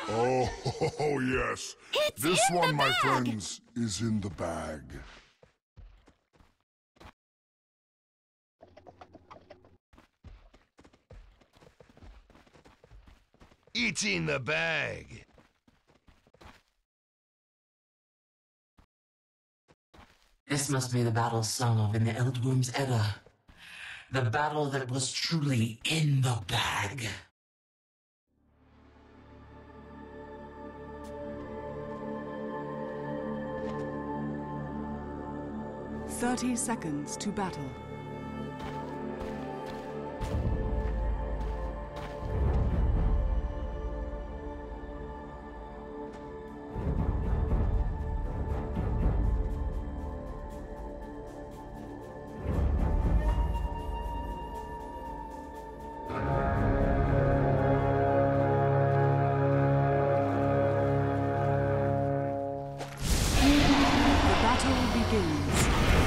Oh, yes. It's This in one, the my bag. friends, is in the bag. It's in the bag. This must be the battle sung of in the Eldworm's Edda. The battle that was truly in the bag. "30 seconds to battle. The battle begins.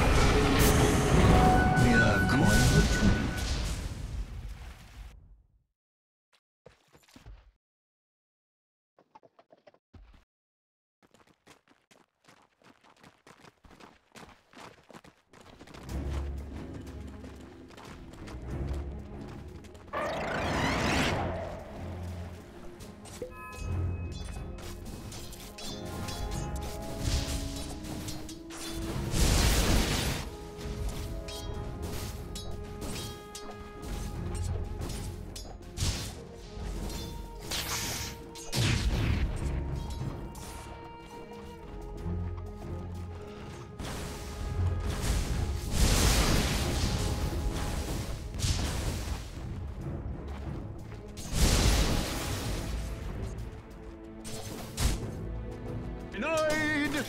Denied!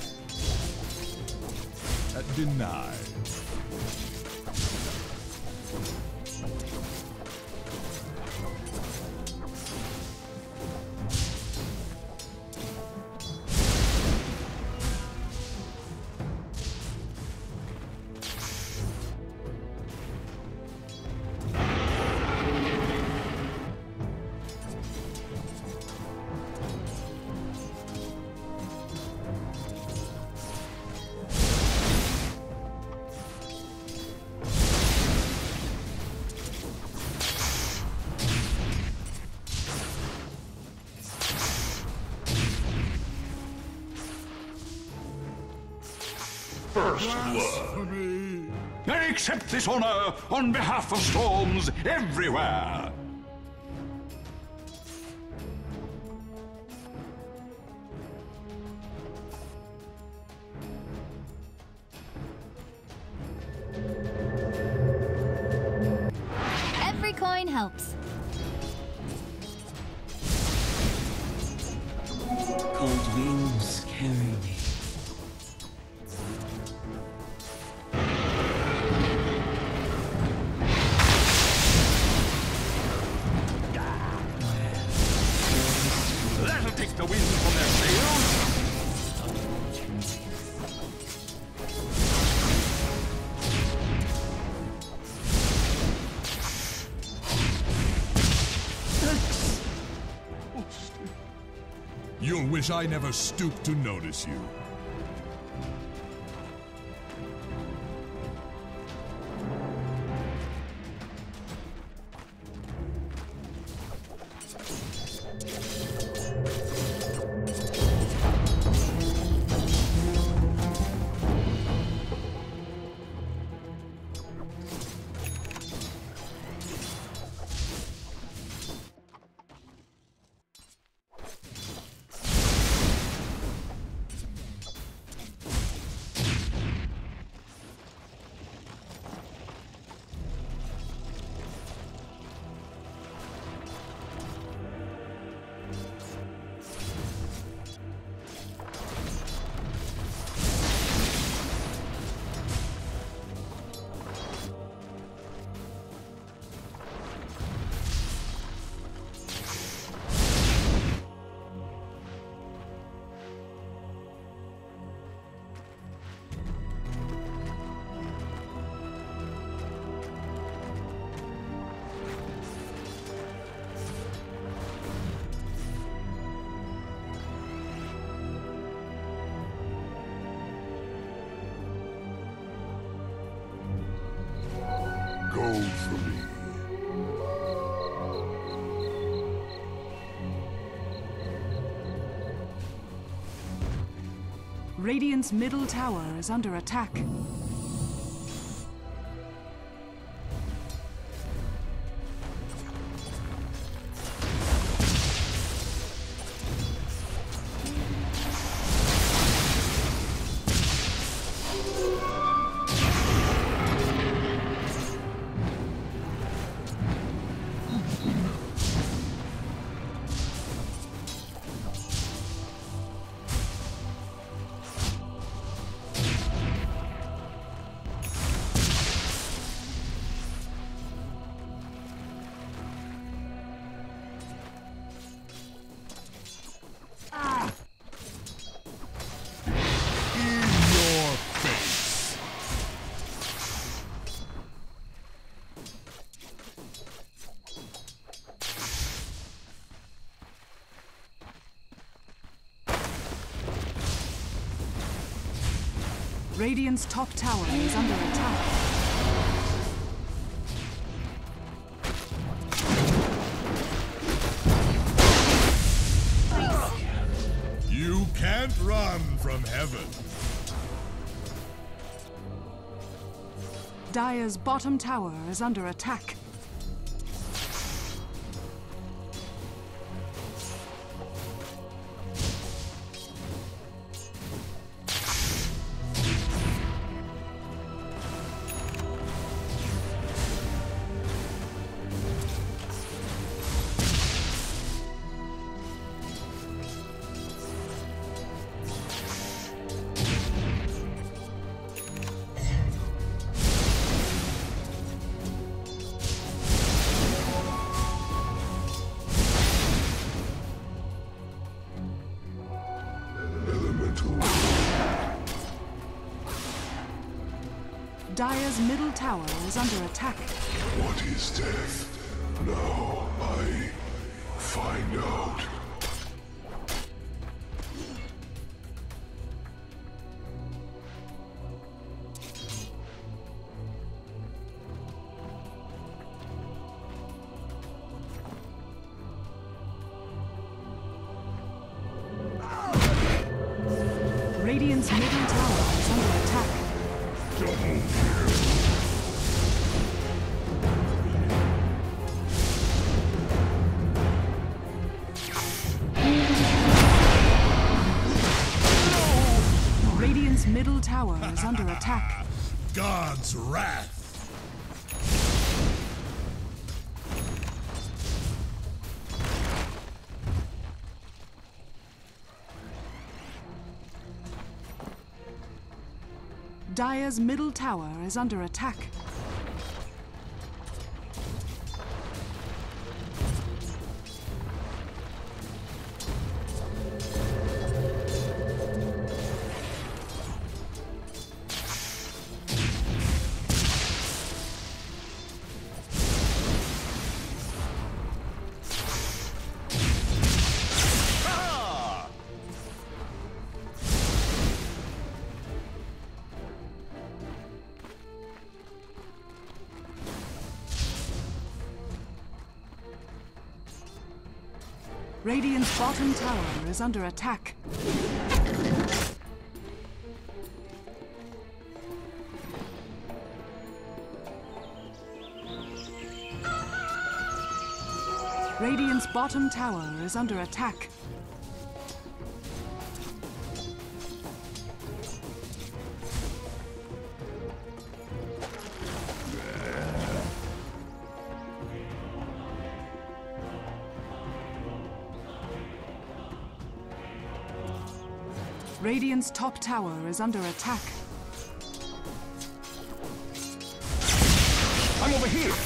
Denied. First blood. I accept this honor on behalf of storms everywhere. Every coin helps. Cold wings carry me. That'll take the wind from their sails. You'll wish I never stooped to notice you. Radiant's middle tower is under attack. Radiant's top tower is under attack. You can't run from heaven. Dire's bottom tower is under attack. Dire's middle tower is under attack. What is death? Now I find out. Radiant's middle tower is under attack. Radiant's middle tower is under attack. God's wrath. Dire's middle tower is under attack. Radiant's bottom tower is under attack. Radiant's bottom tower is under attack. Radiant's top tower is under attack. I'm over here!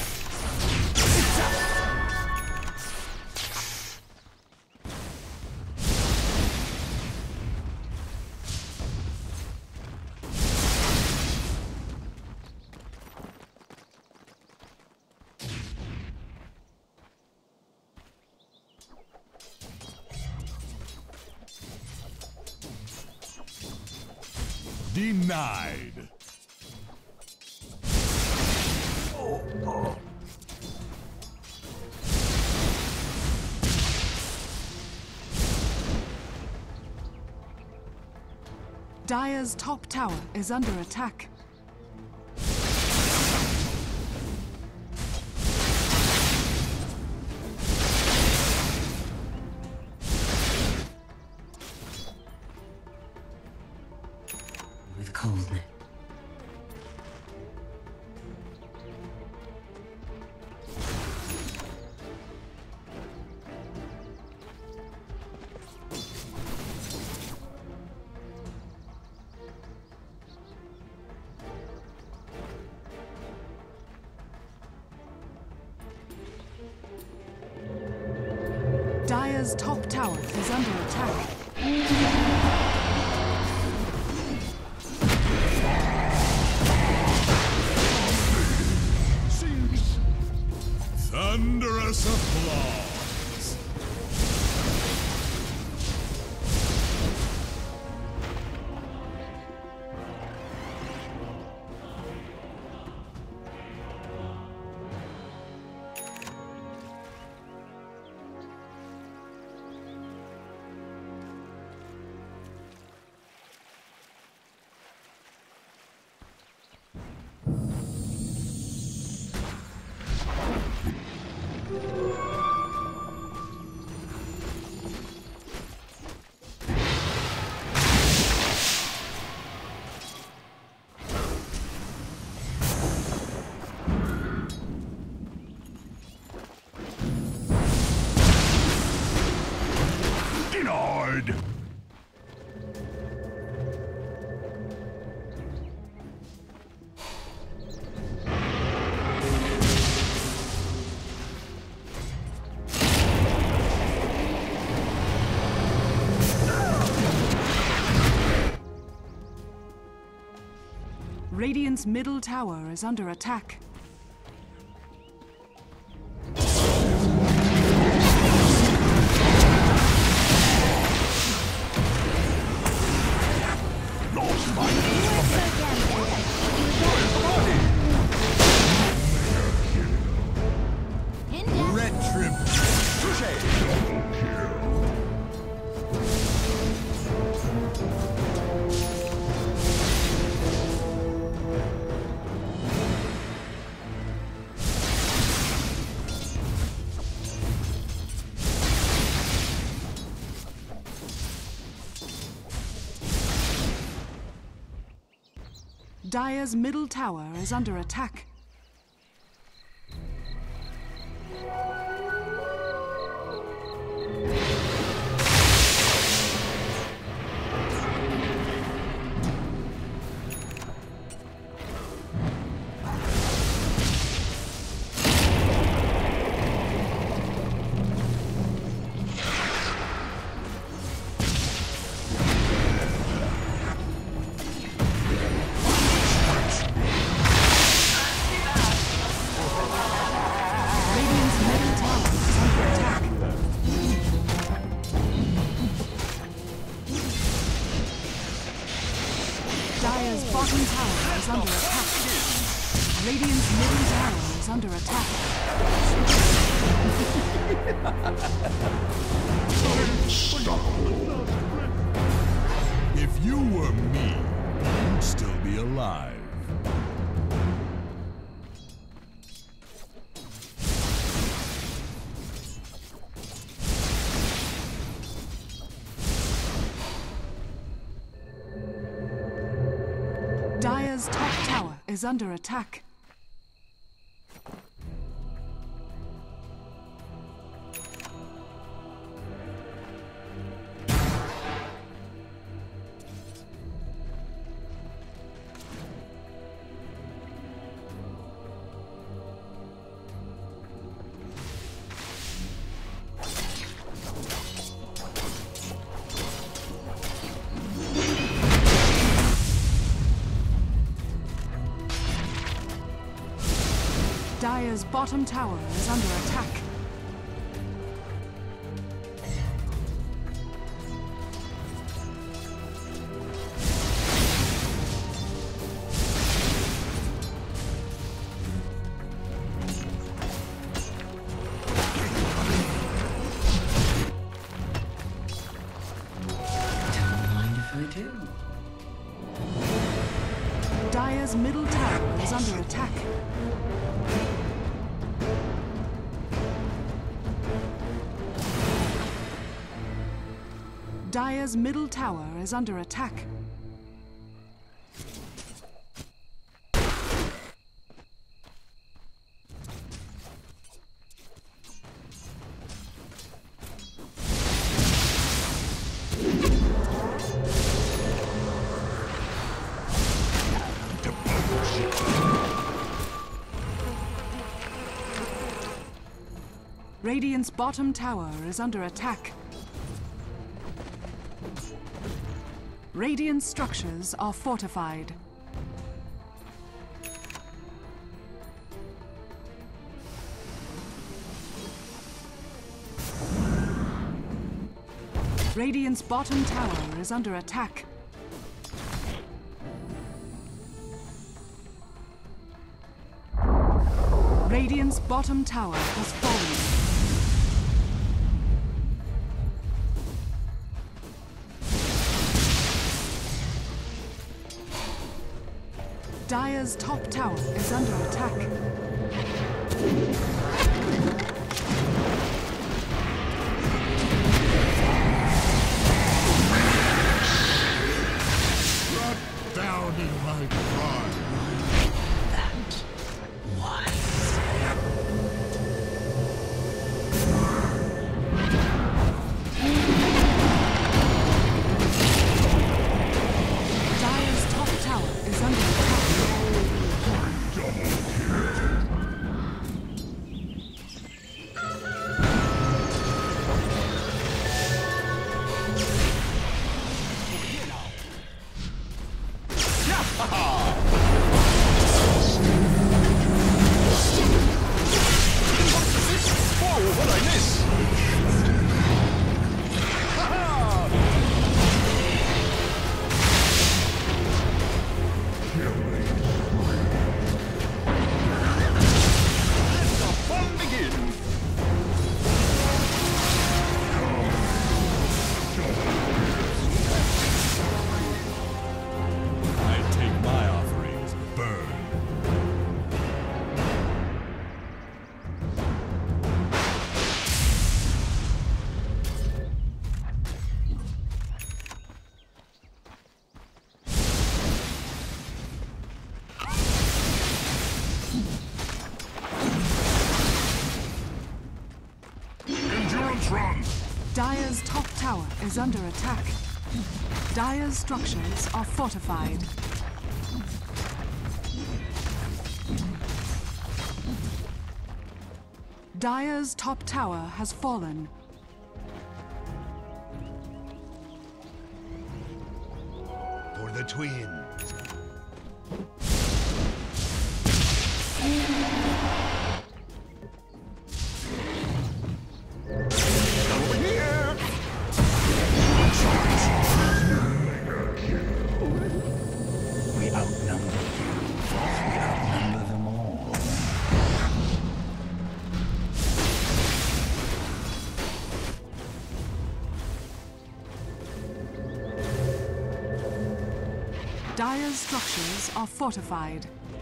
Denied. Dire's top tower is under attack. With coldness. Dire's top tower is under attack. Thunderous applause. Denied! Radiant's middle tower is under attack. Dire's middle tower is under attack. Dire's bottom tower is under attack. Radiant's middle tower is under attack. If you were me, you'd still be alive. Dire's top tower is under attack. Dire's bottom tower is under attack. Don't mind if I do. middle tower is under attack. Dire's middle tower is under attack. Radiant's bottom tower is under attack. Radiant structures are fortified. Radiant's bottom tower is under attack. Radiant's bottom tower has fallen. Dire's top tower is under attack. Shut down in my pride. That wise. Dire's top tower is under attack. I take my offerings. Burn. Endurance run! Dire's top tower is under attack. Dire's structures are fortified. Dire's top tower has fallen. For the twins. We outnumber you. We outnumber them all. Dire's structures are fortified.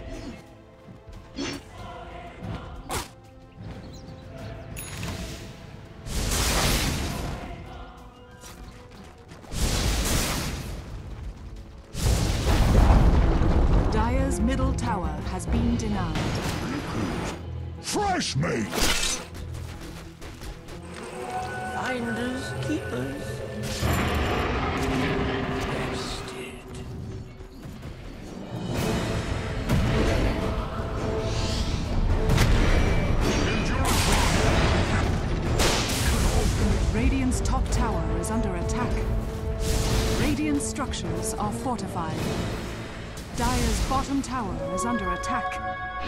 Dire's middle tower has been denied. Fresh meat! Finders, keepers. Radiant's top tower is under attack. Radiant structures are fortified. Dire's bottom tower is under attack.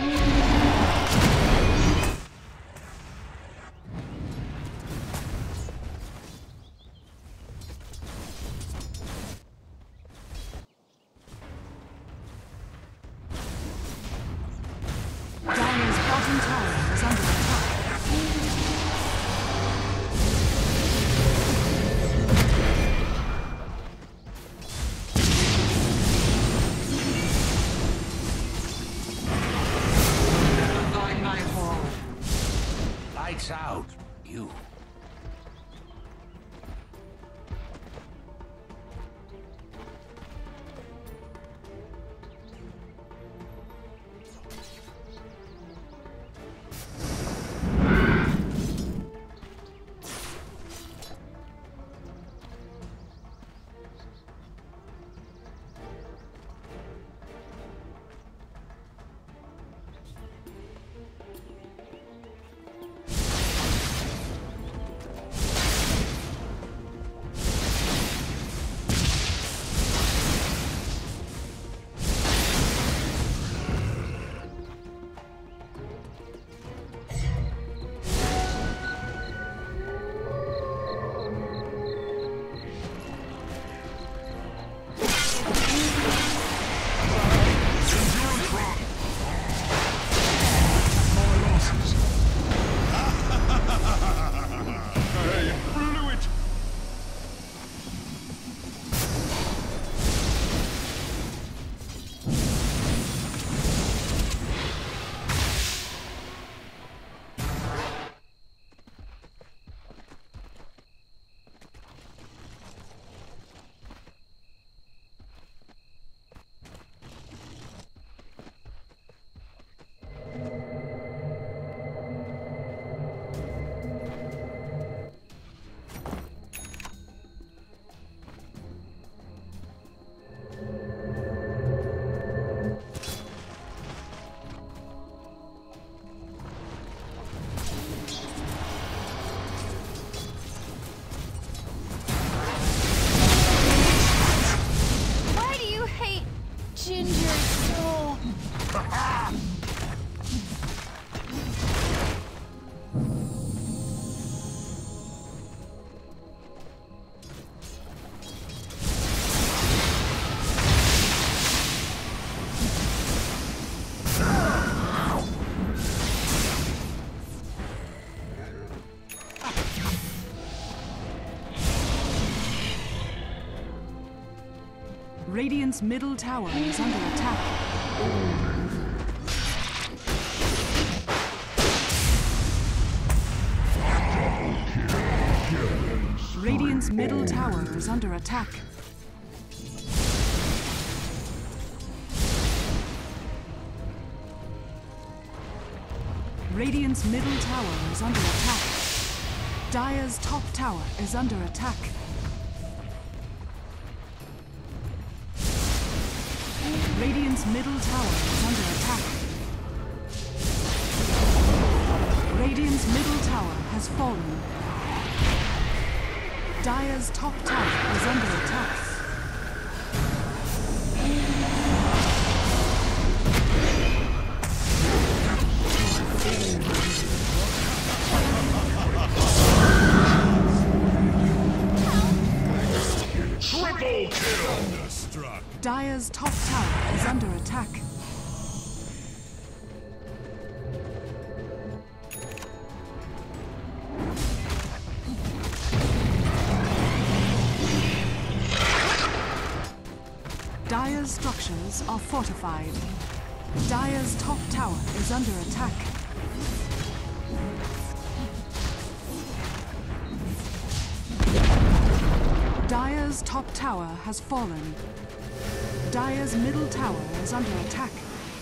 Dire's bottom tower is under attack. Radiant's middle tower is under attack. Radiant's middle tower is under attack. Radiant's middle tower is under attack. Dire's top tower is under attack. Radiant's middle tower is under attack. Radiant's middle tower has fallen. Dire's top tower is under attack. Triple kill! Thunderstruck. Dire's top tower is under attack. Dire's structures are fortified. Dire's top tower is under attack. Dire's top tower has fallen. Dire's middle tower is under attack.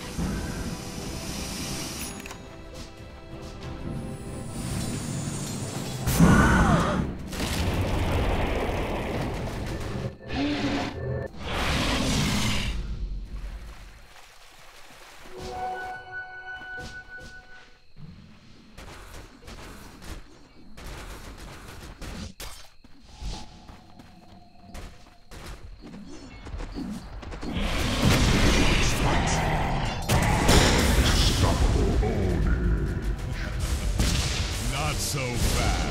Not so fast.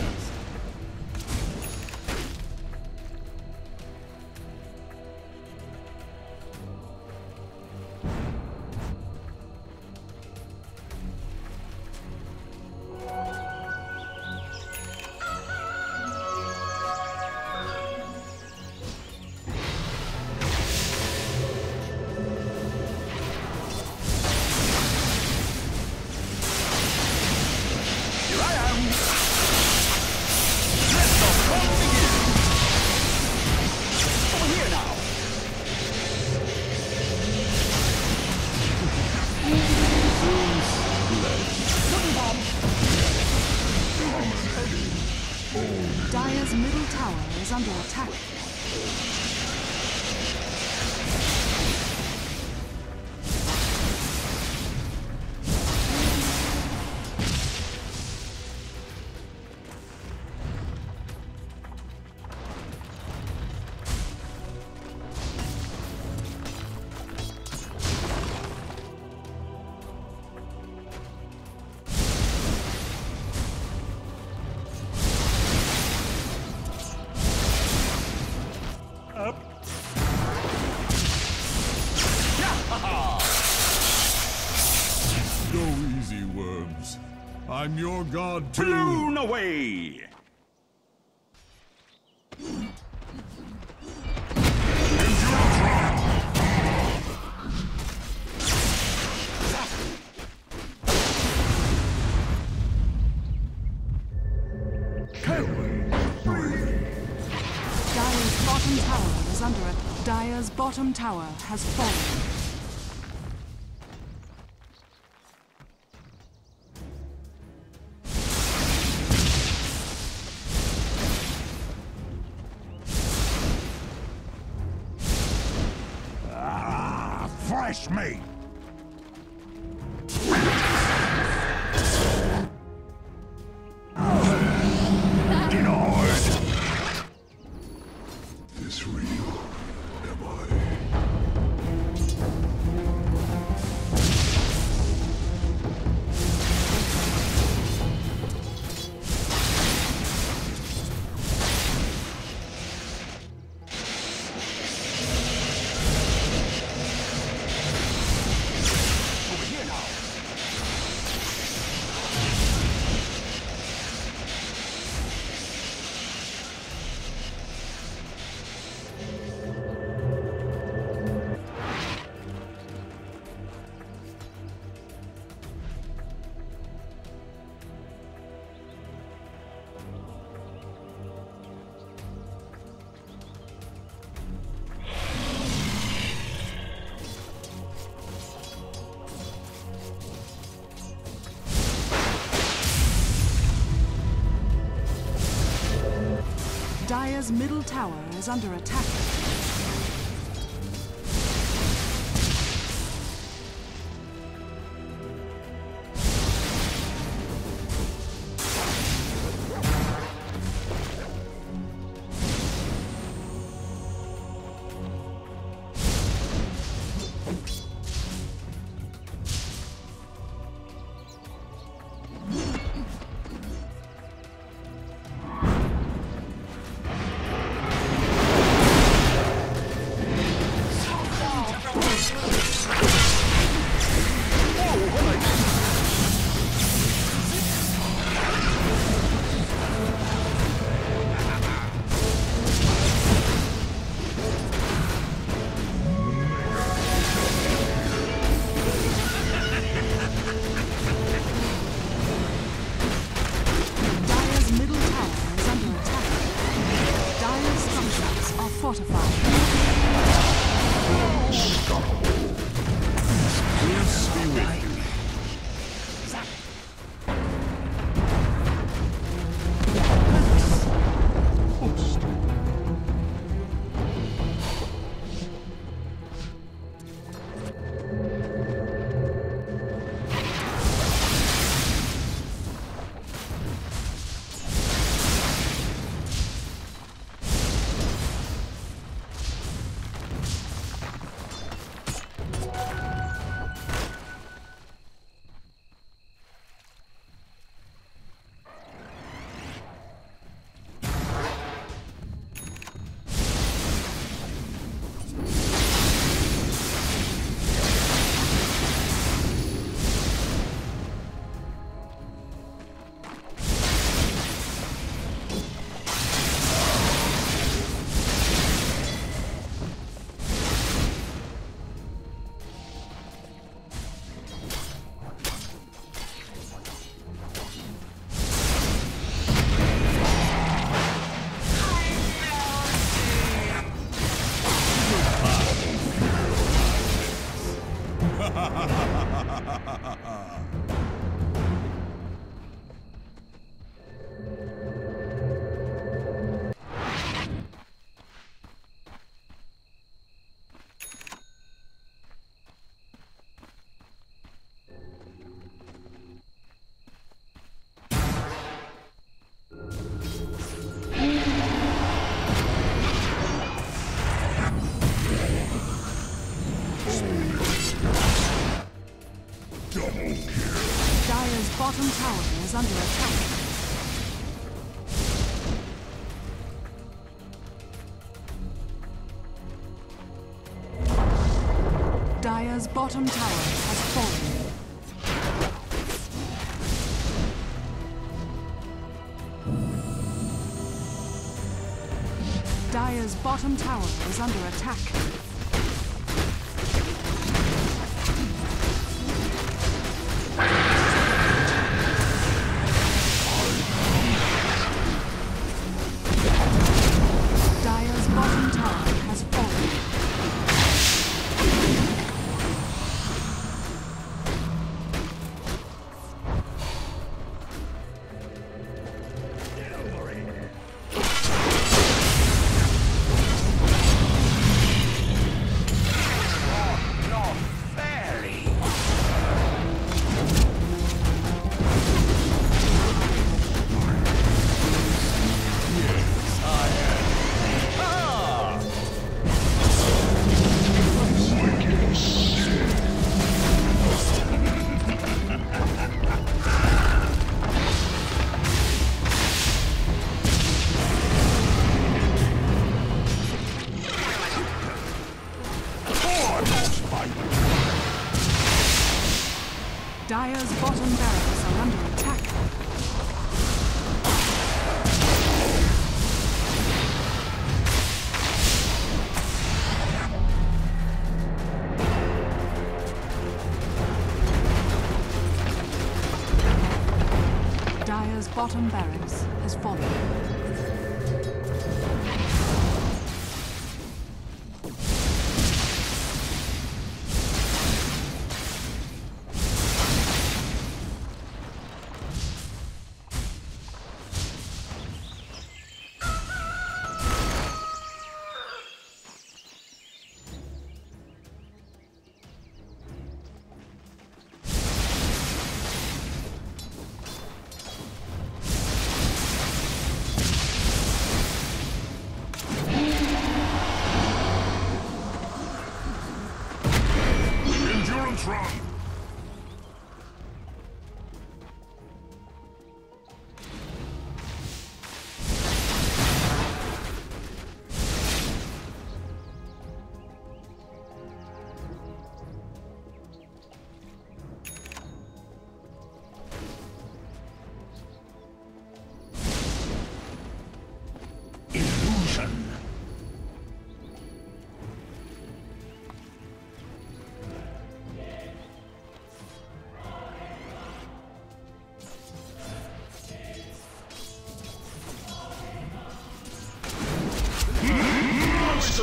Dire's middle tower is under attack. Go easy, worms. I'm your god too. Blown away! Dire's bottom tower is under attack. Dire's bottom tower has fallen. Fresh meat! Denied! This real, am I? Dire's middle tower is under attack. Dire's bottom tower is under attack. Dire's bottom tower has fallen. Dire's bottom tower is under attack. Dire's bottom tower has fallen. Dire's bottom barracks are under attack. Dire's bottom barracks has fallen.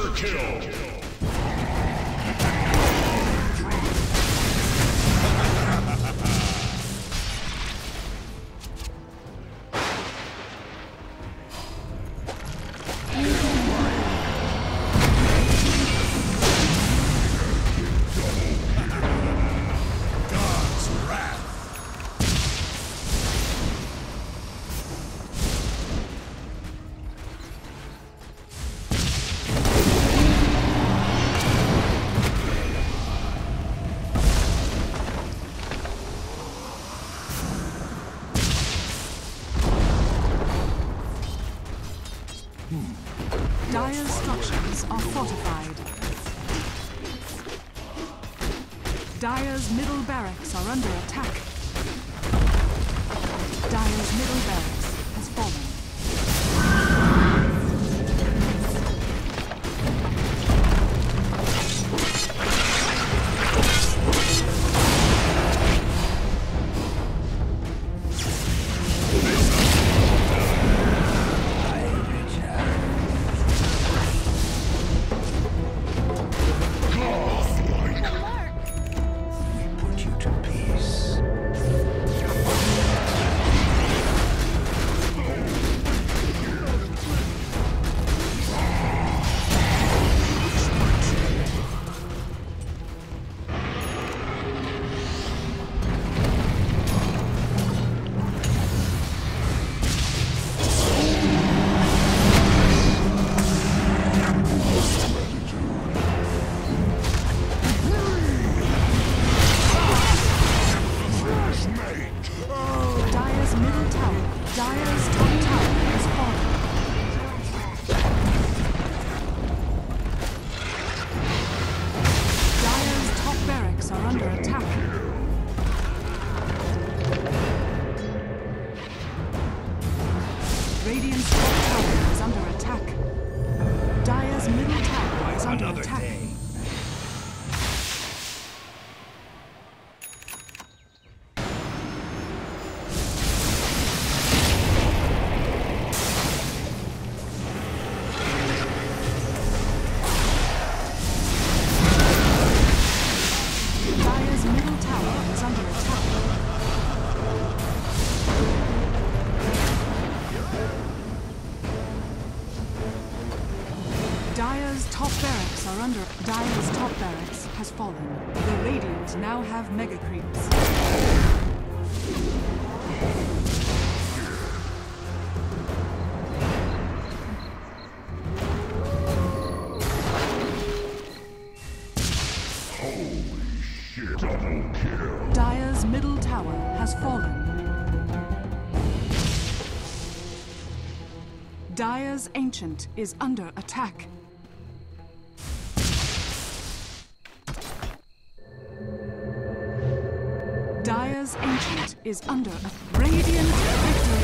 Monster kill! Dire's structures are fortified. Dire's middle barracks are under attack. Dire's middle barracks has fallen. Put you to peace. Dire's middle tower, Dire's top tower has fallen. Dire's top barracks are under attack. Radiant's top tower is under attack. Dire's middle tower is under attack. Dire's middle tower is under attack. Dire's top barracks are under. Dire's top barracks has fallen. The Radiant now have mega creeps. Double kill. Dire's middle tower has fallen. Dire's Ancient is under attack. Dire's Ancient is under a Radiant victory.